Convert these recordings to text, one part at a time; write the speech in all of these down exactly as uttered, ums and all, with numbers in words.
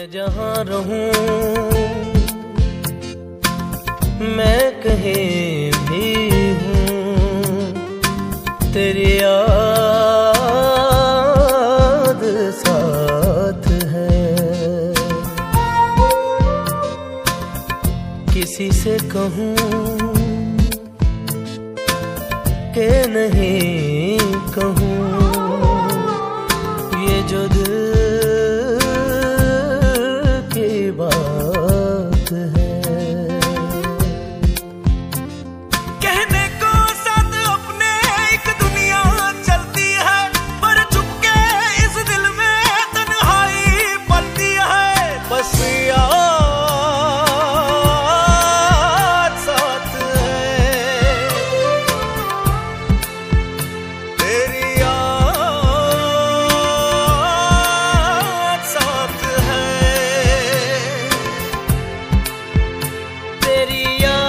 मैं जहाँ रहूं, मैं कहीं भी हूँ, तेरी याद साथ है। किसी से कहूँ कि नहीं कहूँ, ये जो दिल की बात है। कहने को साथ अपने एक दुनिया चलती है, पर चुपके इस दिल में तन्हाई पलती है। बस याद साथ है, तेरी याद साथ है, तेरी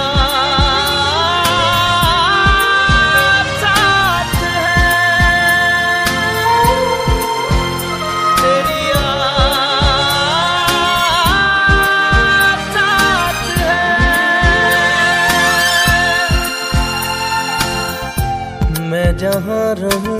याद साथ है, तेरी याद साथ है। मैं जहाँ रहूं,